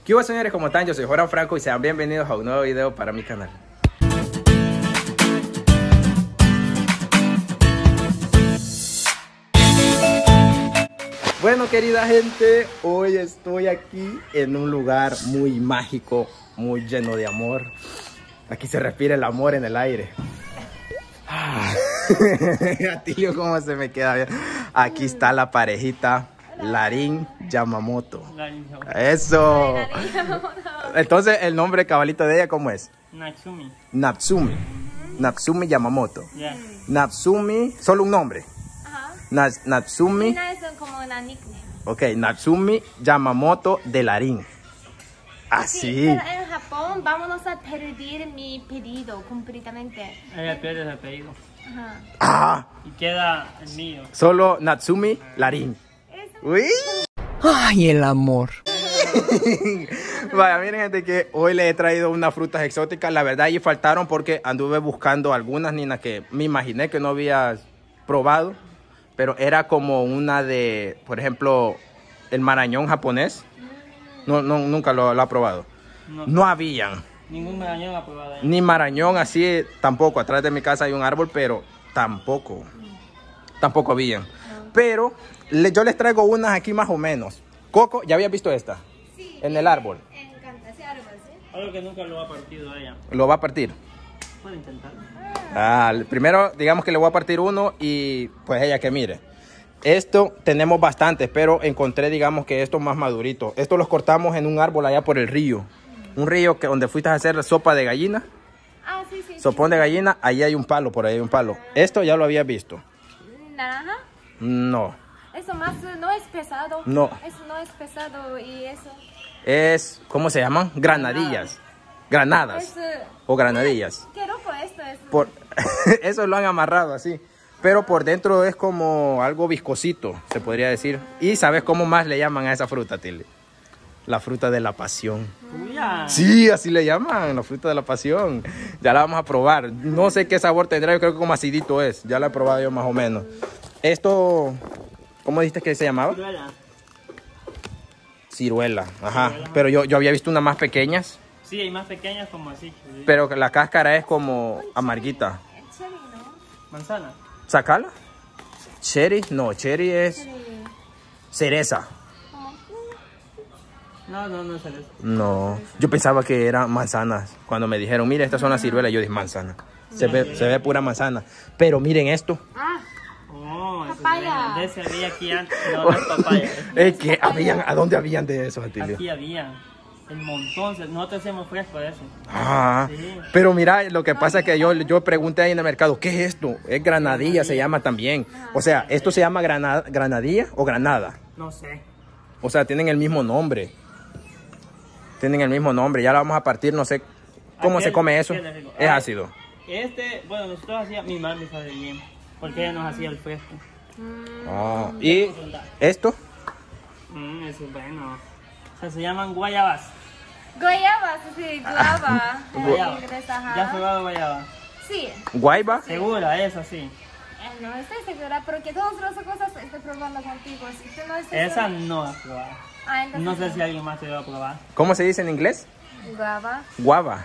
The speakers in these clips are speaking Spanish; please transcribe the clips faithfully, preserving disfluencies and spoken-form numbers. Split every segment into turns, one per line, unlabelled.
¿Qué hubo, señores? ¿Cómo están? Yo soy Joran Franco y sean bienvenidos a un nuevo video para mi canal. Bueno, querida gente, hoy estoy aquí en un lugar muy mágico, muy lleno de amor. Aquí se respira el amor en el aire. Tío, cómo se me queda bien. Aquí está la parejita Larín Yamamoto. Eso. Entonces, el nombre cabalito de ella, ¿cómo es?
Natsumi.
Natsumi. Natsumi Yamamoto.
Yeah.
Natsumi, solo un nombre.
Ajá.
Na Natsumi.
Mina es como una nickname.
Ok, Natsumi Yamamoto de Larín.
Sí,
Así.
pero en Japón vámonos a pedir mi pedido completamente.
Ella pierde el apellido.
Ajá.
Ah,
Y queda el mío.
solo Natsumi Larín. Uy.
Ay, el amor.
Vaya, miren, gente, que hoy les he traído unas frutas exóticas. La verdad, allí faltaron porque anduve buscando algunas, Nina, que me imaginé que no habías probado. Pero era como una de, por ejemplo, el marañón japonés. No, no, nunca lo, lo ha probado.
No,
No habían.
ningún marañón ha probado ahí.
Ni marañón así, tampoco. Atrás de mi casa hay un árbol, pero tampoco. Tampoco habían. Pero le- yo les traigo unas aquí más o menos. Coco, ¿ya habías visto esta?
Sí.
En el árbol.
Me encanta ese árbol, ¿sí?
Algo que nunca lo ha partido ella.
Lo va a partir.
Puede intentarlo.
Ah, primero, digamos que le voy a partir uno y pues ella que mire. Esto tenemos bastantes, pero encontré, digamos, que estos más maduritos. Estos los cortamos en un árbol allá por el río. Un río que donde fuiste a hacer sopa de gallina.
Ah, sí, sí.
Sopón de gallina, ahí hay un palo, por ahí hay un palo. Esto ya lo había visto.
Sí. Naranja.
No,
Eso más eh, no es pesado.
No.
Eso no es pesado y eso.
es, ¿cómo se llaman? Granadillas. Granadas
Es, eh,
o granadillas.
qué loco esto es.
Por... Eso lo han amarrado así. Pero por dentro es como algo viscosito, se podría decir. ¿Y sabes cómo más le llaman a esa fruta, Tilly? La fruta de la pasión.
Uya.
Sí, así le llaman, la fruta de la pasión. Ya la vamos a probar. No sé qué sabor tendrá, yo creo que como acidito es. Ya la he probado yo más o menos. Esto, ¿cómo dijiste que se llamaba?
Ciruela.
Ciruela, ajá. Pero yo, yo había visto unas más pequeñas,
Sí, hay más pequeñas como así.
pero la cáscara es como amarguita.
El cherry, ¿no?
Manzana.
¿Sacala? ¿Cherry? No, cherry es
Cherry.
cereza.
Como-
No, no, no es eso.
No, yo pensaba que eran manzanas. Cuando me dijeron, mire, estas son las ciruelas, yo dije manzana. Se ve, se ve pura manzana. Pero miren esto.
Ah,
Oh, eso
Papaya.
es de ese había aquí antes. No, no es papaya.
Es que habían, ¿a dónde habían de esos, Atilio?
Aquí había. El montón. Nosotros hacemos fresco de eso.
Ah,
Sí.
pero mira, lo que pasa es que yo, yo pregunté ahí en el mercado, ¿qué es esto? Es granadilla, se llama también. O sea, ¿esto se llama grana- granadilla o granada?
No sé.
O sea, tienen el mismo nombre. Tienen el mismo nombre. Ya la vamos a partir, no sé cómo
Aquel-
se come eso.
aquel es rico.
Es
Ah,
ácido.
Este, bueno, nosotros hacíamos, mi madre sabe bien. Porque ella nos hacía el fresco.
Ah, ¿y esto?
Mmm, eso es bueno. O sea, se llaman guayabas.
guayaba, sí, guava. En
Guayaba.
inglés,
¿Ya has
ajá.
probado guayaba?
Sí.
¿Guayba?
Segura, es así.
Eh, No estoy segura, porque todas las cosas estoy probando contigo. Si tú no estás
Esa
segura-
no has probado.
Ah, entonces
No sé si alguien más te va a probar.
¿Cómo se dice en inglés?
Guava.
Guava.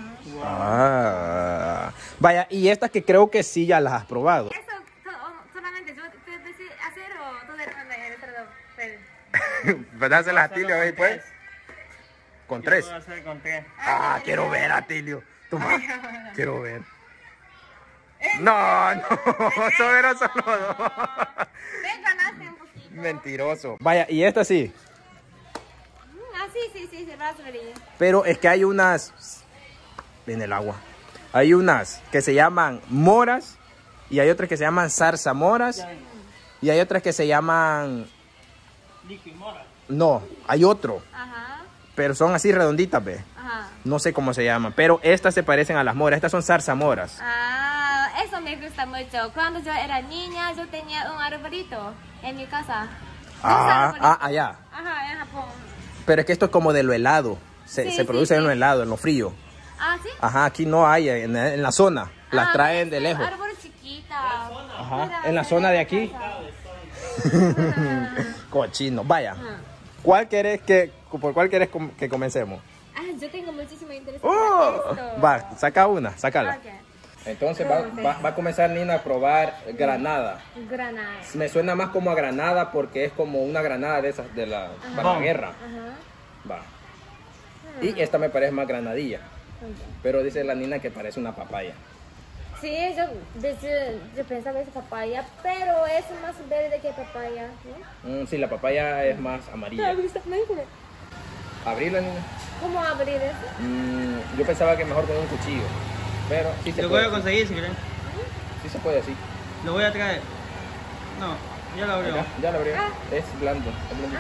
Ah. Vaya, y estas que creo que sí ya las has probado.
Eso to- solamente yo te decía hacer o todo depende de todo.
Pues dáselas a Atilio ahí, pues. Con
Yo
tres.
puedo hacer con tres.
Ah, quiero ver a Atilio. Toma. Quiero ver. No, no. Solo solo dos.
Ven, ganaste un poquito.
Mentiroso. Vaya, y esta sí.
Mm, ah, sí, sí, sí, sí, raspberry.
Pero es que hay unas en el agua. Hay unas que se llaman moras y hay otras que se llaman zarzamoras y hay otras que se llaman
Liqui mora.
no, hay otro,
Ajá,
pero son así redonditas, ve.
ajá.
No sé cómo se llaman, pero estas se parecen a las moras, estas son zarzamoras.
Ah, eso me gusta mucho. Cuando yo era niña, yo tenía un arbolito en mi casa.
Ah,
Un
ah,
arbolito.
allá.
Ajá, en Japón.
Pero es que esto es como de lo helado. Se,
Sí,
se
sí,
produce
sí.
en lo helado, en lo frío.
Ah, ¿sí?
Ajá, aquí no hay, en, en la zona. Las
Ah,
traen de
es
lejos.
árbol chiquita.
Ajá, en la zona de aquí. Cochino. Vaya. ¿Cuál querés que, ¿Por cuál quieres com- que comencemos?
Ah, yo tengo muchísimo interés
¡Oh!
en esto.
Va, saca una, sácala.
Ok.
Entonces va, va- va a comenzar Nina a probar granada.
Granada.
Me suena más como a granada porque es como una granada de esas de la, para la
Bom.
guerra.
Ajá.
Va. Y esta me parece más granadilla.
Ok.
Pero dice la Nina que parece una papaya.
Sí, yo, desde, yo pensaba que es papaya, pero es más verde que papaya, ¿no?
Mm, sí, la papaya es más amarilla.
Me gusta, me gusta.
¿Abrirla, Nina?
¿Cómo abrir eso?
Mm, yo pensaba que mejor con un cuchillo. Pero sí se
Lo voy
puede.
a conseguir si quieren.
Sí se puede así.
Lo voy a traer. No, ya lo abrió.
Acá, ya lo abrió.
Ah.
Es blando. es blando.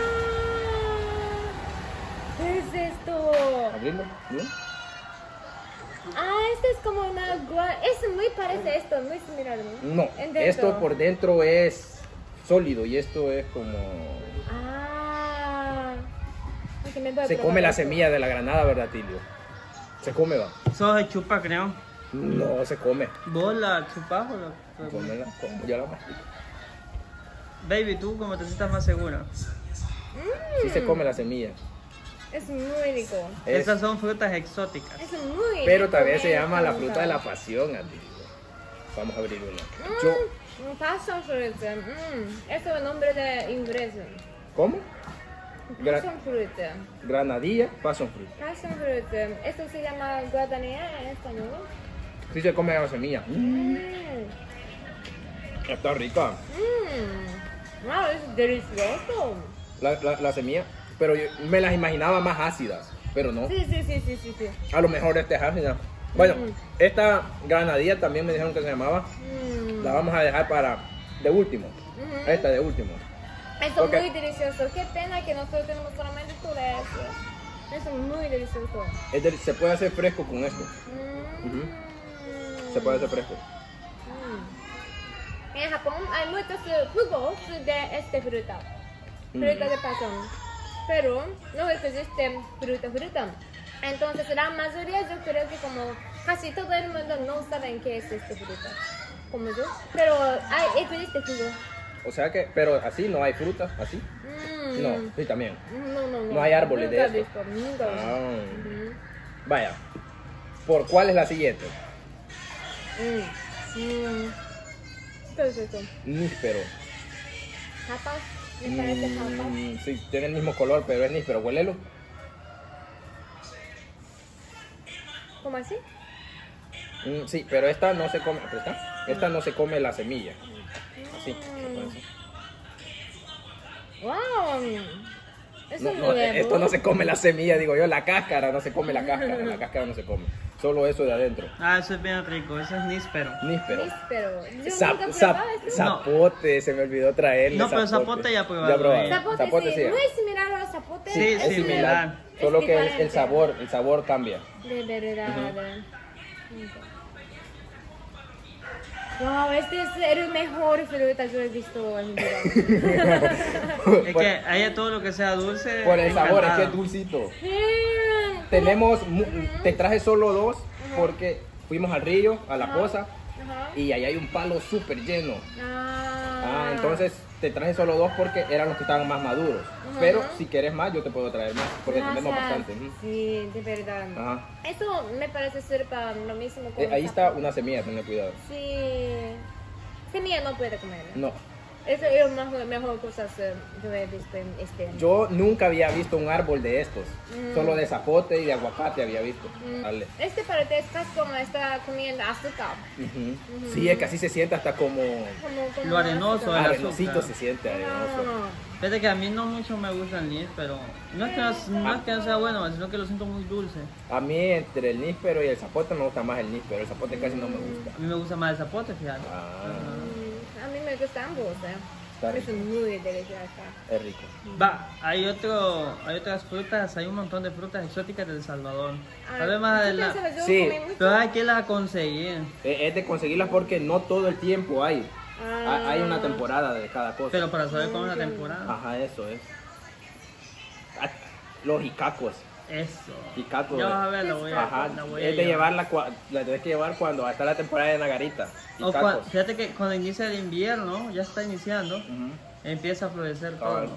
Ah, ¿qué es esto?
¿Abrirlo? ¿No?
Ah, este es como una gua... Es muy parece a esto, muy similar, ¿no?
No,
En dentro.
esto por dentro es sólido y esto es como...
Ah. Ok, me voy a
Se
probar
come la
esto.
semilla de la granada, ¿verdad, Tilio? Se come, va.
Eso se chupa, creo.
No, se come.
¿Vos la chupás o la
Cómela, como ya la mastico.
Baby, tú como te sientas más segura.
Sí se come la semilla.
Es muy rico.
Es-
Estas son frutas exóticas.
Es muy
pero
rico,
también se
me
llama la
encanta.
fruta de la pasión, Tilio. Vamos a abrir una. Yo,
Mm, passion fruit. Mm, eso es el nombre de inglés.
¿Cómo? Gra-
Passion fruit.
granadilla, passion fruit.
Passion fruit. Esto se llama guadanea en español.
Sí se come la semilla.
Mm.
Está rica.
Mm. Wow, es delicioso.
La, la, la semilla. Pero yo me las imaginaba más ácidas. Pero no.
Sí, sí, sí, sí, sí, sí.
A lo mejor esta es ácida. Bueno,
Mm.
esta granadilla también me dijeron que se llamaba.
Mm.
La vamos a dejar para de último.
Ujú.
Esta de último.
Eso
Ok.
es muy delicioso. Qué pena que nosotros tenemos solamente todo eso. Eso es muy delicioso.
Es del- se puede hacer fresco con esto.
Mm.
Ujú. Se puede hacer fresco.
Mm. En Japón hay muchos eh, jugos de esta fruta. Fruta
Mm.
de pasón. Pero no existe fruta fruta. Entonces la mayoría yo creo que como casi todo el mundo no saben qué es esta fruta. Como yo. Pero hay existe jugo.
O sea que, pero así no hay fruta, así.
Mm.
No, sí también.
No, no, no.
No hay árboles de
Nunca
esto.
he visto, nunca he visto.
Ah.
Ujú.
Vaya. ¿Por cuál es la siguiente?
Mm. Mm. ¿Qué es eso?
Níspero.
¿Japas? ¿Me parece japas?
Mm, sí, tiene el mismo color, pero es níspero. Huélelo.
¿Cómo así?
Mm, sí, pero esta no se come. ¿Aquí está? Esta no se come la semilla. Así. se pone así.
¡Wow! Eso
No,
es
no,
nuevo.
esto no se come la semilla, digo yo, la cáscara, no se come la cáscara, la cáscara no se come, solo eso de adentro.
Ah, eso es bien rico. Eso es níspero.
Níspero.
Níspero. Yo
Zap-
nunca he
zap-
probado esto.
zapote, se me olvidó traerle.
No, pero zapote ya he probado.
Ya probado.
Zapote,
Zapote
sí.
sí.
Muy similar al zapote.
Sí,
es
sí, similar.
Solo
Es
que el, el
diferente.
sabor, el sabor cambia.
De verdad. Wow, este es el mejor fruta que he visto en mi vida.
Es
por,
que haya todo lo que sea dulce.
por el sabor, es que es
encantado.
dulcito.
Mm,
Tenemos, mu- te traje solo dos porque fuimos al río, a la
Ajá.
poza,
Ajá.
y ahí hay un palo súper lleno.
Ah,
Ah, entonces te traje solo dos porque eran los que estaban más maduros.
Ujú.
Pero si quieres más, yo te puedo traer más porque
Gracias.
tenemos bastante. Ujú.
Sí, de verdad.
Ajá.
Eso me parece ser para lo mismo con
Eh, ahí
el
está
zapote.
una semilla, ten cuidado.
Sí. Semilla no puede comerla.
No,
Eso es la mejor, mejor cosa que yo he visto en este año.
yo nunca había visto un árbol de estos.
Mm.
Solo de zapote y de aguacate había visto.
Mm.
Dale.
Este parece es casi como está comiendo azúcar.
Ujú. Sí, es que así se siente hasta como
Como, como
Lo arenoso,
azúcar.
el
arenosito
azúcar.
se siente arenoso.
Ah.
Fíjate que a mí no mucho me gusta el níspero, pero no es que no, no es que no sea bueno, sino que lo siento muy dulce.
A mí entre el níspero y el zapote me gusta más el níspero. El zapote casi no me gusta.
A mí me gusta más el zapote, fíjate.
Ah,
Mm, A mí me gustan ambos, ¿eh?
Está
Es
rico.
muy deliciosa.
es rico.
Va, hay otro, hay otras frutas, hay un montón de frutas exóticas del Salvador. Tal vez más
¿Tú
adelante.
pensabas yo
Sí.
comí mucho?
Pero hay que las conseguir.
Eh, Es de conseguirlas porque no todo el tiempo hay.
Ah.
Ha- Hay una temporada de cada cosa.
Pero para saber cómo es la temporada.
Ajá, eso es. Ah, Los jicacos.
Eso.
Jicacos.
Ya vas a ver, la voy a,
Ajá,
la voy a
es de
llevar.
llevarla, cua- la tienes que llevar cuando está la temporada de Nagarita.
O
Jicacos.
cua- fíjate que cuando inicia el invierno, ya está iniciando,
Ujú.
empieza a florecer
Cabal.
todo.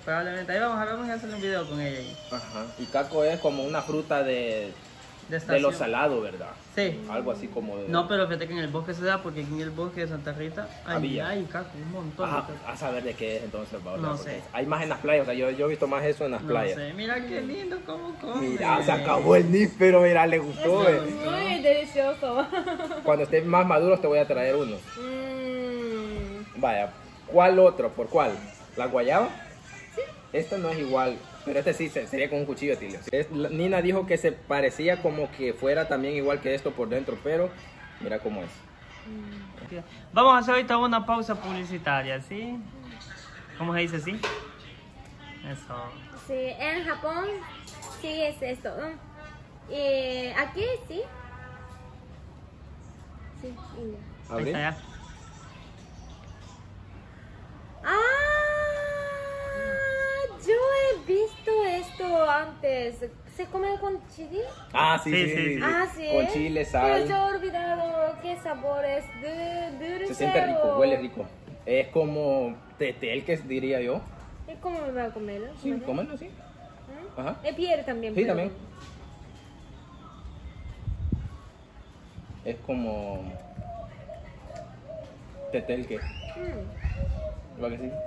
probablemente. Ahí vamos a, vamos a hacer un video con ella ahí.
Ajá. Y caco es como una fruta de,
De,
de
estación.
lo salado, ¿verdad?
Sí.
Algo así como de...
No, pero fíjate que en el bosque se da, porque aquí en el bosque de Santa Rita hay,
Había.
hay caco, un montón
Ajá,
de caco.
a saber de qué es entonces, Paola,
No
porque
sé.
hay más en las playas, o sea, yo, yo he visto más eso en las
No
playas.
sé, mira qué lindo cómo come.
Mira, se acabó el níspero, mira, le gustó.
Es
eh.
muy delicioso.
Cuando estén más maduros te voy a traer unos.
Mm.
Vaya, ¿cuál otro? ¿Por cuál? ¿La guayaba? Sí. Esta no es igual, pero este sí se- sería con un cuchillo, Tilio. Es- la- Nina dijo que se parecía como que fuera también igual que esto por dentro, pero mira cómo es.
Vamos a hacer ahorita una pausa publicitaria, ¿sí? ¿Cómo se dice así? Eso.
Sí, en Japón sí es esto. Mm. Y aquí sí. Sí, India.
Ahí
¿Abrí?
está ya.
Ah, yo he visto esto antes. ¿Se come con chile?
Ah, sí,
Sí,
sí,
sí,
sí,
sí.
sí.
Ah, sí.
Con chile,
Pero yo
sal.
he olvidado qué sabor es. De, dulce
Se siente rico,
o-
huele rico. Es como tetel, que diría yo.
¿Y cómo me va a comer?
Sí, cómelo, sí.
¿Mm?
Ajá.
El piel también.
Sí,
pero-
también. Es como tetel que,
Mm.
¿va que sí?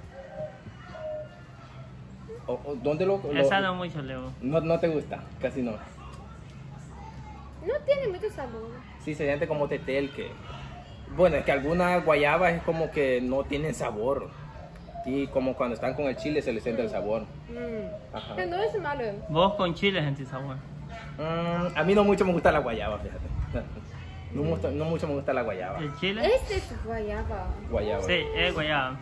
O, o, ¿Dónde lo, lo-
Esa no mucho, Leo.
no, no te gusta? Casi no.
No tiene mucho sabor.
Sí, se siente como tetel que... Bueno, es que algunas guayabas es como que no tienen sabor. Y como cuando están con el chile se les siente el sabor.
Mm.
Ajá.
Pero no es malo.
Vos con chile sentís sabor.
Mm, a mí no mucho me gusta la guayaba, fíjate. No, mucho- no mucho me gusta la guayaba.
¿El chile?
Este es guayaba.
Guayaba.
Sí, es guayaba.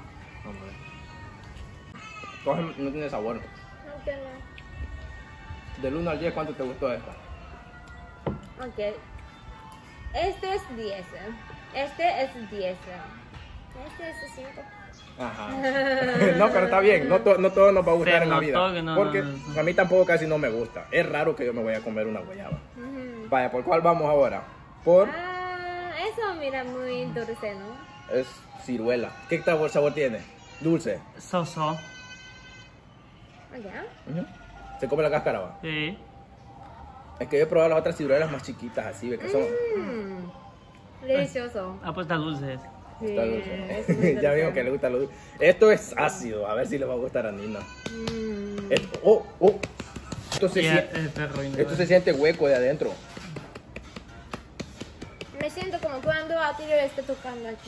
Coge, no tiene sabor.
No tiene.
Del uno al diez, ¿cuánto te gustó esta?
Ok. Este es diez. ¿eh? Este es diez. ¿eh? Este es cinco.
Ajá. No, pero está bien. No, to- no todo nos va a gustar
Se
en la
notó
vida.
que no-
porque
no- no.
a mí tampoco casi no me gusta. Es raro que yo me voy a comer una guayaba.
Ujú.
Vaya, ¿por cuál vamos ahora? Por...
Ah, eso mira muy dulce, ¿no?
Es ciruela. ¿Qué sabor, sabor tiene? Dulce.
Soso.
¿Ya?
Ujú. Se come la cáscara, va.
Sí.
Es que yo he probado las otras ciruelas más chiquitas, así, ¿ve? Que son...
Mm. Delicioso.
Ah, pues está dulce ese.
Sí,
Está
es
dulce.
muy
Ya
dulce.
vimos que le gusta lo dulce. Esto es ácido. A ver si le va a gustar a Nina.
Mm.
Esto- oh, oh. Esto se,
Y
sien-
el perro y no-
esto se siente hueco de adentro.
Me siento como cuando a ti le está tocando aquí.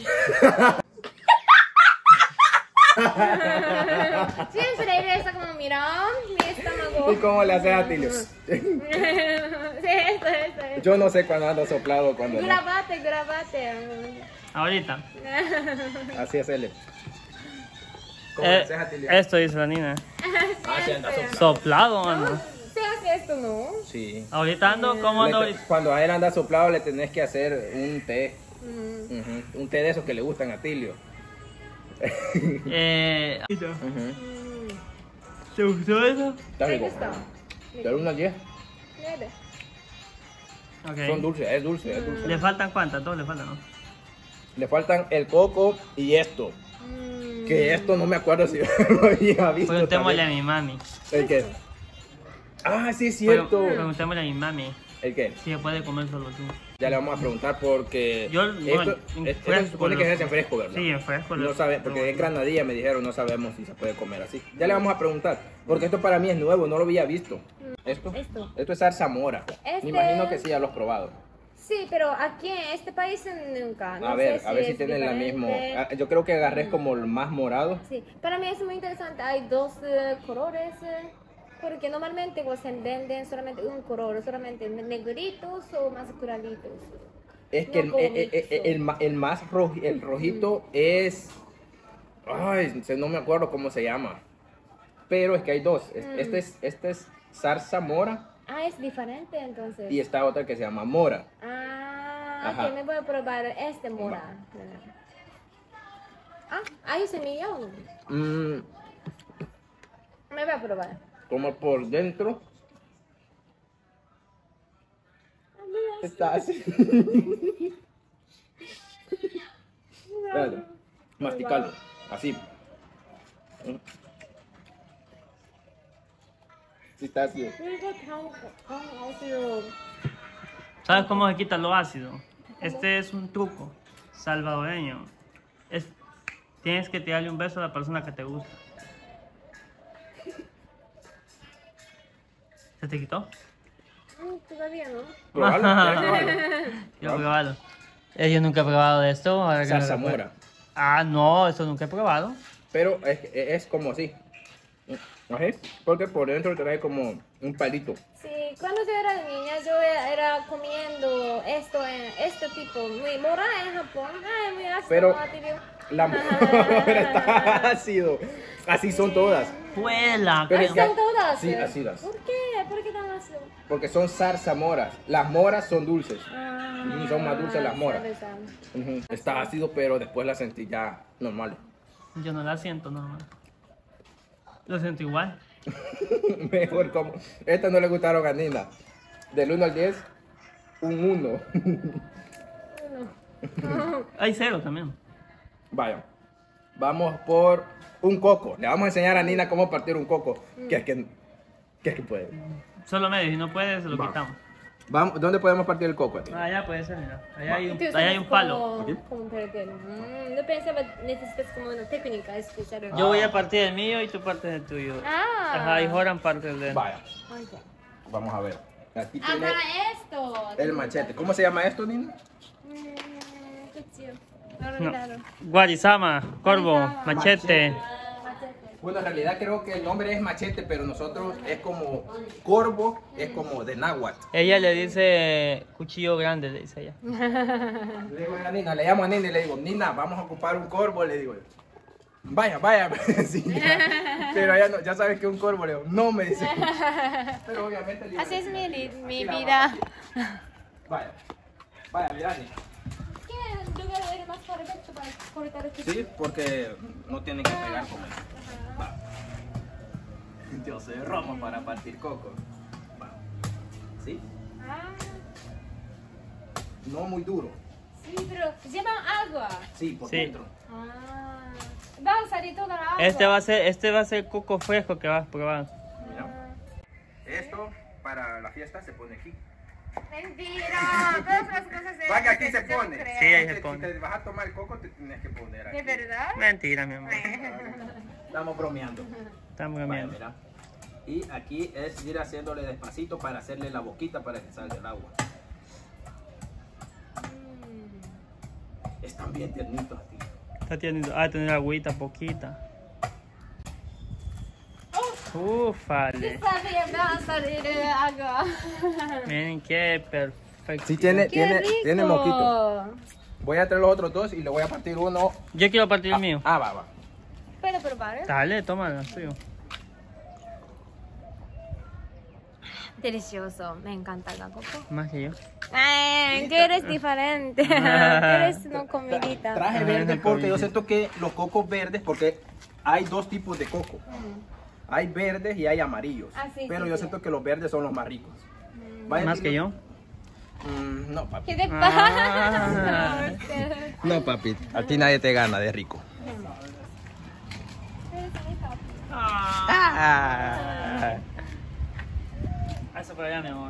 Siempre él está como, mira, mi estómago.
¿Y cómo le haces a Tilio?
Sí, esto, esto, esto.
Yo no sé cuándo ando soplado o cuándo no.
Grabate, grabate.
Ahorita.
Así es él. ¿Cómo
Eh,
le haces a Tilio?
esto dice la Nina.
Ah, sí, anda soplado.
Soplado, mano.
Se hace esto, ¿no?
Sí.
Ahorita ando, ¿cómo ando
Le-
ahorita?
Cuando a él anda soplado le tenés que hacer un té.
Mm.
Ujú. Un té de esos que le gustan a Tilio.
Eh,
Ujú.
Mm.
¿Te gustó eso?
Está
Me
rico.
gusta.
Del uno al diez.
Nueve.
Ok.
Son dulces, es dulce, es dulce.
¿Le faltan cuántas? Dos le faltan, ¿no?
Le faltan el coco y esto.
Mm.
Que esto no me acuerdo si lo había visto.
Preguntémosle a
también.
mi mami.
¿El qué? Ah, sí, es cierto.
Preguntémosle a mi mami
¿El qué?
si se puede comer solo así.
Ya le vamos a preguntar porque
Yo,
esto,
bueno,
esto
en
se
fresco
supone que
lo-
se hace en fresco, ¿verdad?
Sí, en fresco
No
lo-
sabe, porque es granadilla, me dijeron, no sabemos si se puede comer así. Ya le vamos a preguntar, porque esto para mí es nuevo, no lo había visto. ¿Esto?
Esto.
Esto es zarzamora.
Este-
Me imagino que sí, ya lo has probado.
Sí, pero aquí en este país nunca. No
A ver,
sé
a ver
si
si
es
tienen la
diferente.
misma. Yo creo que agarré como el más morado.
Sí, para mí es muy interesante. Hay dos eh, colores. eh, porque normalmente pues, se venden solamente un color, solamente negritos o más claritos.
Es que
No
el,
como
el, el-
mixto.
el ma- el más roji- el rojito es. Ay, se- no me acuerdo cómo se llama. Pero es que hay dos. Es-
Mm.
Este es, este es zarzamora
Ah, es diferente entonces.
y esta otra que se llama mora.
Ah,
Ajá.
ok, me voy a probar este mora. Ah, hay semilla o no?
Mm,
Me voy a probar.
como por dentro
Ah, mira,
está así. Espérate, masticalo, así. Sí está ácido.
¿Sabes cómo se quita lo ácido? Este es un truco salvadoreño. Es, tienes que tirarle un beso a la persona que te gusta. ¿Se te quitó?
Mm, todavía no.
Probalo.
Yo he probado. Eh, yo nunca he probado de esto. ahora que me
Zarzamora.
recuerdo. Ah, no, esto nunca he probado.
Pero es, es como así. ¿Así? Porque por dentro trae como un palito.
Sí, cuando yo era niña yo era comiendo esto, en, este tipo, muy mora en Japón. Ay, muy ácido.
Pero-
tío.
La mora está ácido. Así son todas.
¡Puela!
Pero
Ay,
es que-
son todas.
Sí, ácidas.
¿Por qué? ¿Por qué tan ácido?
Porque son zarzamoras. Las moras son dulces.
Ah,
Y son más dulces las moras.
sabe, sabe.
Ujú. Está ácido, pero después la sentí ya normal.
Yo no la siento normal. Lo siento igual.
Mejor como. Estas no le gustaron a Nina. Del uno al diez, un uno.
Hay cero también.
Vaya. Vamos por un coco. Le vamos a enseñar a Nina cómo partir un coco. Que es que, que, es que puede.
Solo medio, si no puedes, se lo
Va.
quitamos.
Vamos, ¿dónde podemos partir el coco?
Ah, allá puede ser, mira. Allá hay un,
Entonces,
allá hay un palo.
Como,
¿Aquí?
como perder. Mm, no pensaba, necesitas como una técnica especial.
Yo voy a partir el mío y tú partes el tuyo.
Ah.
Ajá, y Joran parte el de él.
Vaya.
Ok.
Vamos a ver. Aquí
Ah,
tiene
para esto.
el machete. ¿Cómo se llama esto, Nina?
Mm, qué chido. No
No.
olvidaron.
Guarizama, corvo,
Guarizama.
machete.
Machete.
Bueno, en realidad creo que el nombre es machete, pero nosotros es como corvo, es como de náhuatl.
Ella le dice cuchillo grande, le dice ella.
Le digo a Nina, le llamo a Nina y le digo, Nina, vamos a ocupar un corvo, le digo. Vaya, vaya, sí, ya. Pero ella no, ya sabes que un corvo, le digo, no me dice. Pero obviamente le digo,
Así es mi, li- mi
Aquí la
vida.
vaya, vaya, mira, Nina.
¿Qué lugar era más perfecto para cortar el
Sí, porque no tienen que pegar con eso. Va. Dios, soy romo para partir coco. Va. ¿Sí?
Ah,
No muy duro.
sí, pero llevan agua.
Sí, por
Sí.
dentro.
Ah, va a salir toda la agua.
Este va a ser, este va a ser coco fresco que vas a probar.
Mira. Esto para la fiesta se pone aquí.
Mentira, todas las cosas de
Va que aquí se pone.
Sí, ahí se
Si
pone.
te vas a tomar el coco, te tienes que poner aquí.
¿De verdad?
Mentira, mi amor.
Estamos bromeando.
Estamos
Vaya,
comiendo.
mira. Y aquí es ir haciéndole despacito para hacerle la boquita para que salga el agua. Están bien tiernitos aquí.
Está teniendo, ah, tener agüita poquita. Ufale.
Sabía, va a salir eh, agua.
Miren qué perfecto.
Sí, tiene,
¡Qué
tiene,
rico!
tiene moquito. Voy a traer los otros dos y le voy a partir uno.
Yo quiero partir el mío.
Ah, va, va.
¿Puedo probar?
Dale, tómalo, tuyo.
Delicioso, me encanta el coco.
Más que yo.
Ay, que eres diferente. Tú eres una comidita.
Traje
Ajá,
verde
una
porque yo
comidita.
siento que los cocos verdes, porque hay dos tipos de coco. Hay verdes y hay amarillos.
Ah, sí,
pero
sí,
yo
sí.
siento que los verdes son los más ricos. Vaya,
Más que yo.
Mm, no, papi.
¿Qué te
Ah.
pasa?
No, papi. A ti nadie te gana de rico. Ah.
Eso para allá, mi amor.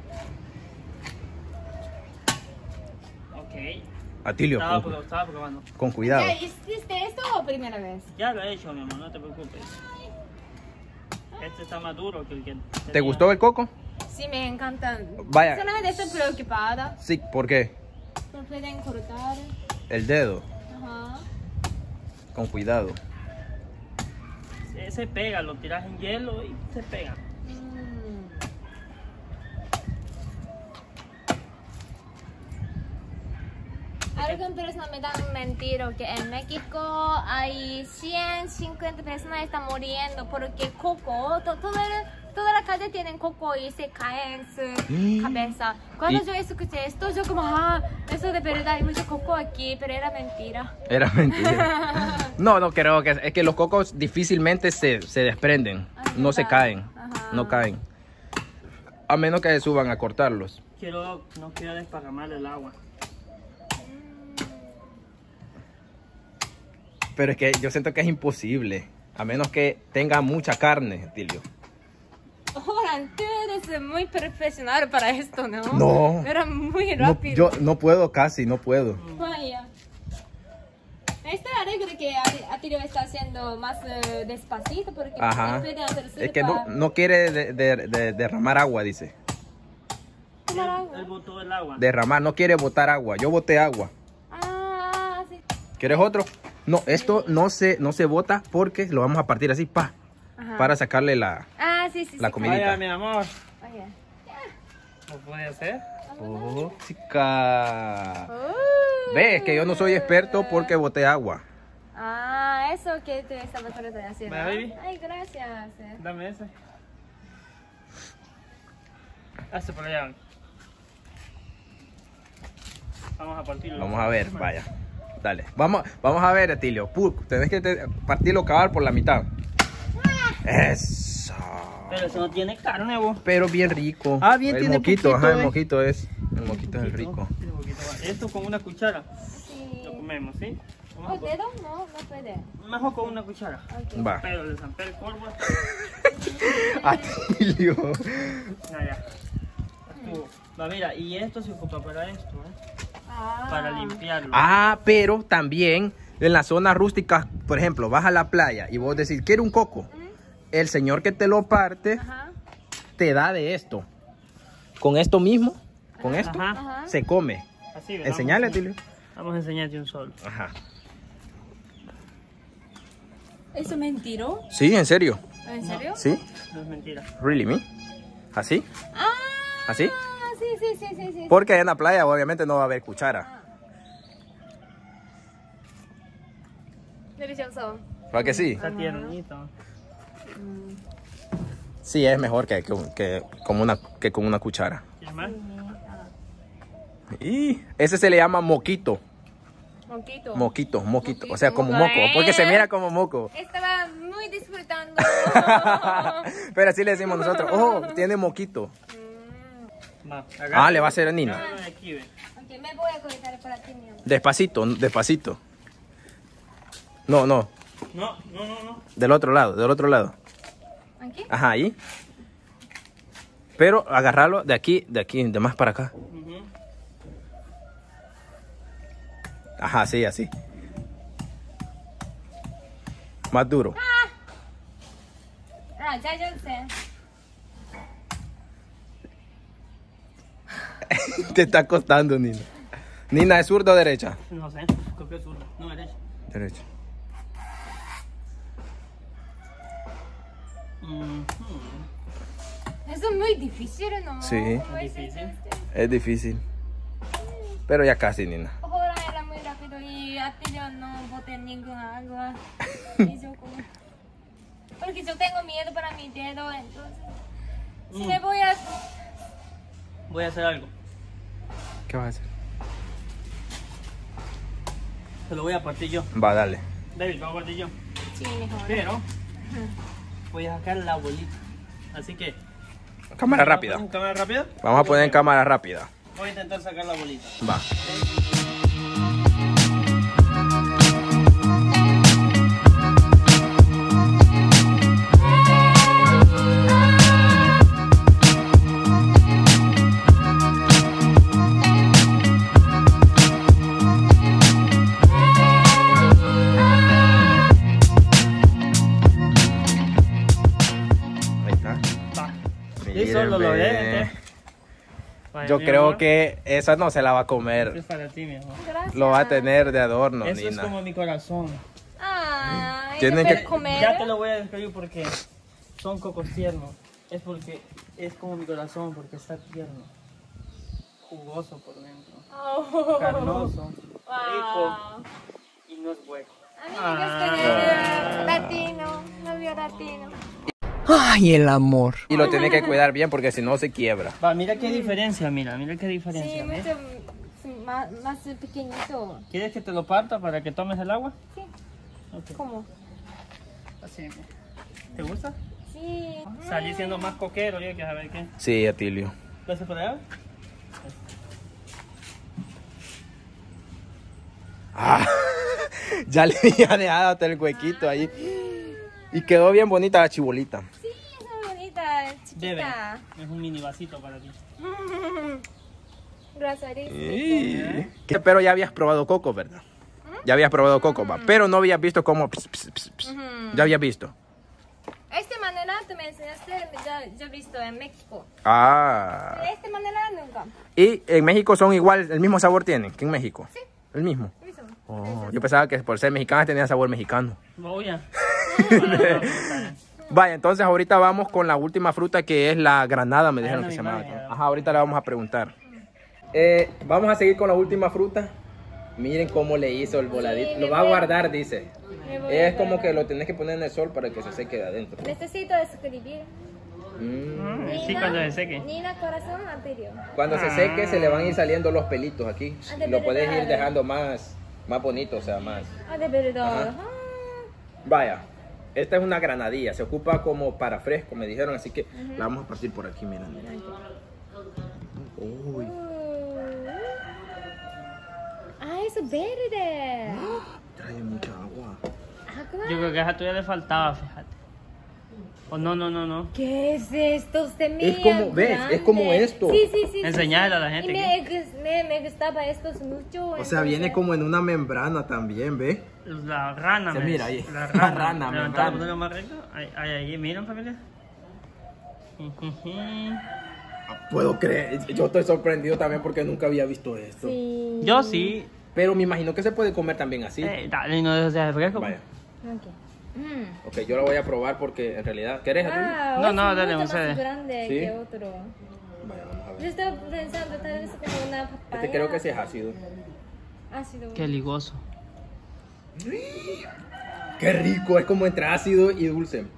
Ok.
Atilio,
Estaba,
con,
pro- estaba probando.
con cuidado.
¿Ya hiciste esto o primera vez?
Ya lo he hecho, mi amor, no te preocupes. Este está más duro que el que
¿Te
tenía.
gustó el coco?
Sí, me encantan.
Vaya.
Solamente estoy preocupada.
Sí, ¿por qué?
No pueden cortar.
El dedo,
Ajá.
con cuidado.
Se, se pega, lo tiras en hielo y se pega.
Mm. Algunas personas me dan mentira que en México hay ciento cincuenta personas que están muriendo porque coco, to- toda, la- toda la calle tiene coco y se cae en su cabeza. Cuando
Y-
yo escuché esto, yo como, ah, eso de verdad hay mucho coco aquí, pero era mentira.
Era mentira. No, no creo que es que los cocos difícilmente se, se desprenden.
Ah,
No se
verdad.
caen.
Ajá.
No caen. A menos que se suban a cortarlos.
Quiero, no quiero desparramar el agua.
Pero es que yo siento que es imposible. A menos que tenga mucha carne, Tilio.
Ahora Esteban, tú eres muy profesional para esto, ¿no?
No.
Era muy
No,
rápido.
yo no puedo casi, no puedo.
Vaya. Este alegre que Atilio está haciendo más uh, despacito porque
Ajá.
no puede hacer
Es que no, no quiere de- de- de- derramar agua, dice.
tomar agua.
Él botó el agua.
Derramar, no quiere botar agua. Yo boté agua.
Ah, sí.
¿Quieres otro? No, esto no se, no se bota porque lo vamos a partir así, pa,
Ajá.
para sacarle la,
Ah, sí, sí.
la
sí.
comidita.
Vaya, mi amor.
Oye.
¿Lo puede hacer?
Oh, chica.
Oh.
Ves que yo no soy experto porque boté agua.
Ah, eso que tú estabas tratando de hacer.
Vaya,
¿no?
baby.
Ay, gracias. eh.
Dame ese. Hazte por allá. Vamos a partirlo.
Vamos a ver, vaya. Dale. Vamos, vamos a ver, Atilio. Pu- tenés que te- partirlo cabal por la mitad. Eso.
Pero eso no tiene carne, vos.
Pero bien rico.
Ah, bien,
el
tiene
moquito,
poquito,
ajá, el
eh.
moquito es. El moquito es el rico.
Tiene poquito. Esto con una cuchara.
Sí.
Lo comemos, ¿sí? Vamos
¿Con
a po-
dedo? No, no puede.
Mejor con una cuchara.
Ok.
Va.
Pero le zampé el polvo.
Atilio.
Ah, ya. Estuvo. Va, mira, y esto se ocupa para esto, ¿eh?
Ah.
Para limpiarlo.
Ah, pero también en las zonas rústicas, por ejemplo, vas a la playa y vos decís, quiero un coco. El señor que te lo parte
Ajá.
te da de esto. Con esto mismo, con esto,
Ajá.
Ajá.
se come.
Así, ¿verdad?
Enseñale,
Vamos a-
Atilio.
Vamos a enseñarte un solo.
Ajá.
¿Eso es mentiro?
Sí, en serio.
¿En serio?
Sí.
No es mentira.
Really me. ¿Así?
Ah.
¿Así?
Sí, sí, sí, sí, sí.
Porque en la playa obviamente no va a haber cuchara.
Delicioso.
¿Para que sí?
Está tiernito.
Sí, es mejor que, que, que con, una, que con una cuchara.
¿Quieres más?
Y ese se le llama moquito.
Moquito.
Moquito, moquito.
Moquito.
O sea, como moco. Porque se mira como moco.
Estaba muy disfrutando.
Pero así le decimos nosotros. Oh, tiene moquito.
Va,
Ah, le va a hacer a Nina.
Agárralo de aquí, ve.
Ok, me voy a conectar para ti, mi amor.
Despacito, despacito. No, no.
No, no, no, no.
Del otro lado, del otro lado.
¿Aquí?
Ajá, ahí. Pero agarrarlo de aquí, de aquí, de más para acá.
Ujú.
Ajá, sí, así. Más duro.
Ah, ya yo sé.
Te está costando, Nina. Nina, ¿es zurda o derecha?
No sé, creo que es uno. No, derecha.
Derecha.
Ujú.
Eso es muy difícil, ¿no?
Sí.
¿Cómo es
Difícil.
este?
Es difícil. Pero ya casi, Nina.
Ahora era muy rápido y a ti yo no boté ninguna agua. Y yo como... Porque yo tengo miedo para mi dedo, entonces... Si
Mm.
me voy a...
Voy a hacer algo.
¿Qué vas a hacer?
Se lo voy a partir yo.
Va, dale.
David, lo voy a partir yo.
Sí, mejor.
Pero voy a sacar la bolita. Así que.
Cámara
¿vamos a
rápida.
poner en cámara rápida?
Vamos a poner en cámara rápida.
Voy a intentar sacar la bolita.
Va. Ahí está.
Va.
Miren,
Listo, lo logré.
ve.
gente. Vaya,
Yo
mi
creo
amor.
que esa no se la va a
Esto
comer.
es para ti, mi amor.
Gracias.
Lo va a tener de adorno,
Eso es
Nina.
como mi corazón.
Ay,
Tienen
¿no puedes
que-
comer?
Ya te lo voy a describir porque son cocos tiernos. Es porque es como mi corazón, porque está tierno. Jugoso por dentro.
Oh.
Carnoso. Rico.
Wow.
Y no es hueco.
Amigos, que latino, novio latino.
Ay, el amor.
Y lo tiene que cuidar bien porque si no se quiebra.
Va, mira qué diferencia, mira, mira qué diferencia.
Sí,
¿ves?
mucho mm, más, más pequeñito.
¿Quieres que te lo parta para que tomes el agua?
Sí.
Ok.
¿Cómo?
Así, mira. ¿Te gusta?
Sí.
Salí siendo más coquero, yo que a ver qué.
Sí, Atilio.
¿Lo haces por allá?
Ah, ya le había dejado hasta el huequito ahí. Y quedó bien bonita la chibolita.
Sí, es muy bonita,
Bebe.
chiquita.
Es un mini vasito para ti.
Gracias.
¿Qué? Pero ya habías probado coco, ¿verdad? Ya habías probado coco, va. Pero no habías visto cómo... ps, ps, ps, ps. Ya habías visto.
Esta manera tú me enseñaste, ya, yo he visto en México.
Ah.
De esta manera nunca.
¿Y en México son igual, el mismo sabor tienen que en México?
Sí.
¿El mismo?
Eso.
Oh, yo pensaba que por ser mexicana tenía sabor mexicano.
Voy a.
Vaya, entonces ahorita vamos con la última fruta que es la granada, me dijeron
no,
que se
mi
llamaba.
madre.
Ajá, ahorita le vamos a preguntar. Eh, vamos a seguir con la última fruta. Miren cómo le hizo el voladito.
Sí,
Lo
me
va a
voy a-
guardar, dice.
Me voy a
Es como
guardar.
que lo tenés que poner en el sol para que se seque de adentro.
Necesito escribir.
Mm.
Sí, cuando se seque.
Nina Corazón Amperio.
Cuando se seque se le van a ir saliendo los pelitos aquí.
Ah, de
Lo puedes ir
verdad.
dejando más, más bonito, o sea, más.
Ah, de verdad.
Ajá. Vaya, esta es una granadilla. Se ocupa como para fresco, me dijeron, así que la vamos a partir por aquí, miren. Uy.
Uh. Ah, es verde.
Trae mucha agua.
Agua.
Yo creo que a esa tuya le faltaba, fíjate. O no, no, no, no.
¿Qué es esto? Se me
Es como, ¿ves? Es como esto.
Sí, sí, sí.
Enseñale a la
sí.
gente
Y me, gus- me, me gustaba esto mucho.
O sea, viene como en una membrana también, ¿ve?
La rana,
Se
me
mira
dice.
ahí.
La
La
rana.
rana,
Levantar,
membrana.
ponerlo más recto. Ahí, ahí, ahí. Miren, familia.
Puedo creer. Yo estoy sorprendido también porque nunca había visto esto.
Sí.
Yo sí.
Pero me imagino que se puede comer también así.
Eh, dale, no dejes de fresco.
Vaya.
Ok. Mm.
Ok, yo la voy a probar porque en realidad... ¿Querés? Adri?
Ah,
No,
es
no, dale,
mucho
ustedes.
más grande
¿Sí?
que otro.
Vaya, vamos a
Yo
ver.
estaba pensando tal vez como una papaya.
Este creo que sí es ácido.
Ácido.
Qué ligoso.
Qué rico, es como entre ácido y dulce.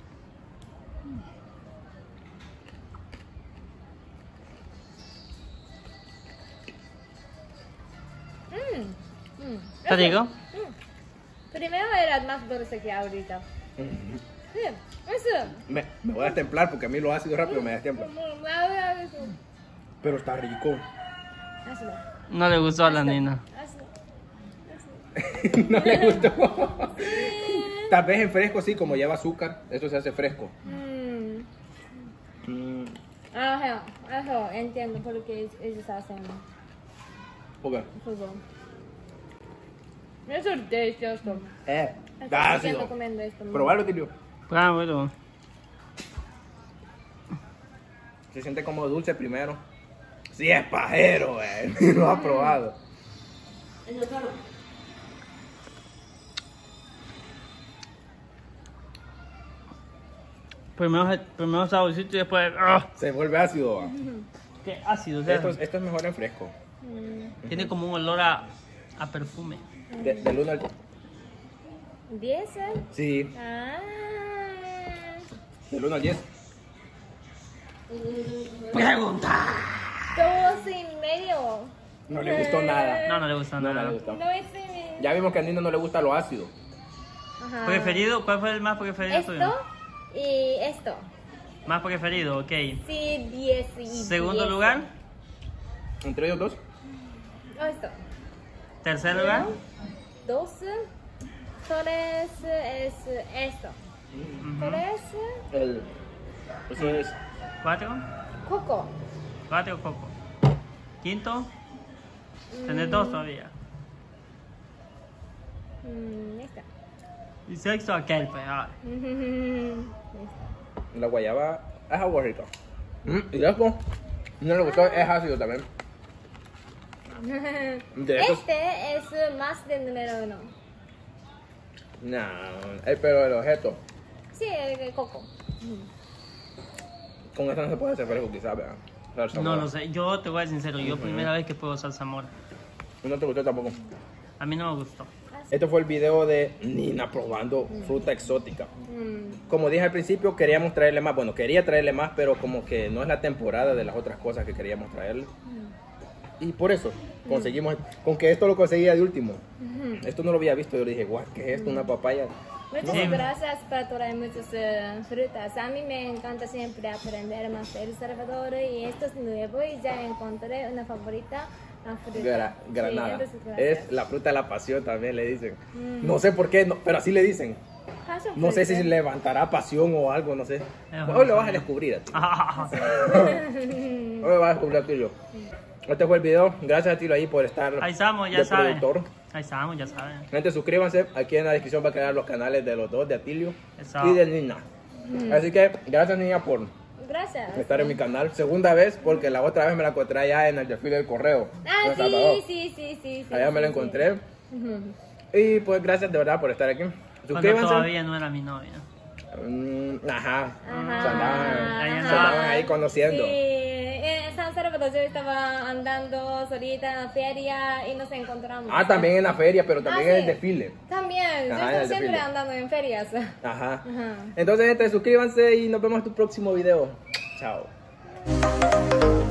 Mm. Mm.
¿Te digo?
Mm. Primero era más dulce que ahorita. Sí, eso.
Me, me voy a destemplar porque a mí lo ácido rápido me destempla.
Mm, ahora eso.
Pero está rico.
Ácido.
No le gustó a la nina.
Ácido.
No le gustó. Tal vez en fresco sí, como lleva azúcar, eso se hace fresco.
Mm.
Mm,
Ajá, ajá, entiendo por qué ellos hacen
ok.
fútbol. Eso es delicioso.
Eh,
Estoy
ácido.
comiendo esto.
Probalo, Tilio.
Ah, bueno.
Se siente como dulce primero. Sí, es pajero, eh. Lo ha probado.
Primero, primero saborcito y después. ¡ah!
Se vuelve ácido. va.
Qué ácido. o sea,
Esto, es- esto es mejor en fresco.
Tiene como un olor a, a perfume.
De- del uno al...
¿Diez? eh?
Sí,
Ah.
del uno al diez.
Pregunta.
Dos y medio.
No le gustó nada.
No, no le gusta
No, no
nada.
le gustó.
No es mi-
Ya vimos que a Nino no le gusta lo ácido.
Ajá.
¿Preferido? ¿Cuál fue el más preferido
Esto
tuyo?
y esto.
Más preferido, ok.
Sí, diez y
Segundo
diez.
lugar.
Entre ellos dos.
Oh, esto.
Tercer lugar.
Dos. Tres es esto. Tres.
El... Eso es...
Cuatro.
Coco.
Cuatro coco. Quinto. Tenés dos todavía.
Mm, esta.
Y sexto aquel, pues. ah.
La guayaba es agua rica. Mm, y esto no le gustó, es ácido también. De estos...
Este es más del número uno.
No, eh, pero el objeto.
Sí, el de coco.
Con esto no se puede hacer fresco quizás, ¿verdad? Salsa
No
mora.
lo sé. Yo te voy a ser sincero. Yo primera vez que pruebo salsa mora.
No te gustó tampoco.
A mí no me gustó.
Este fue el video de Nina probando fruta exótica.
Mm.
Como dije al principio, queríamos traerle más. Bueno, quería traerle más, pero como que no es la temporada de las otras cosas que queríamos traerle. Y por eso conseguimos, con que esto lo conseguía de último. Esto no lo había visto. Yo le dije, guau, ¿qué es esto? Una papaya.
Muchas
Sí.
gracias por traer muchas eh, frutas. A mí me encanta siempre aprender más de El Salvador y esto es nuevo y ya encontré una favorita, la fruta.
Gra- granada.
Sí, entonces, gracias.
Es la fruta de la pasión también le dicen. No sé por qué, no, pero así le dicen.
Passion
No sé si
fruit.
levantará pasión o algo, no sé.
Ajá.
Hoy lo vas a descubrir a ti. Hoy lo vas a descubrir a ti yo. Este fue el video. Gracias a ti ahí por estar
Ahí estamos, ya
de
saben.
productor.
Ahí estamos, ya saben.
Gente, suscríbanse. Aquí en la descripción va a quedar los canales de los dos, de Atilio
Eso.
y de Nina. Así que gracias, Niña, por
Gracias.
estar en mi canal. Segunda vez, porque la otra vez me la encontré allá en el desfile del correo.
Ah,
en El Salvador.
sí, sí, sí, sí, sí.
Allá me la
sí, sí.
encontré.
Ujú.
Y pues gracias de verdad por estar aquí.
Cuando
Suscríbanse.
todavía no era mi novia.
Mm, ajá.
Ajá.
Se andaban,
Ahí
se
andaban.
andaban ahí conociendo.
Sí, en San Salvador yo estaba andando solita en la feria y nos encontramos.
Ah, también en la feria, pero también
Ah,
en el
sí.
desfile.
También,
Ajá,
yo
en
estoy
el
siempre
desfile.
andando en ferias.
Ajá.
Ajá.
Entonces, gente, suscríbanse y nos vemos en tu próximo video. Chao.